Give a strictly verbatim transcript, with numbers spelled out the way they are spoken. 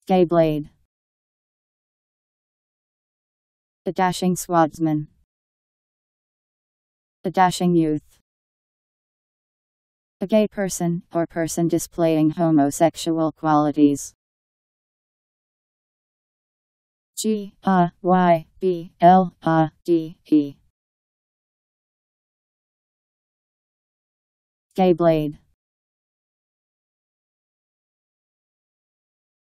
Gay blade. A dashing swordsman. A dashing youth. A gay person, or person displaying homosexual qualities. G A Y B L A D E. Gay blade.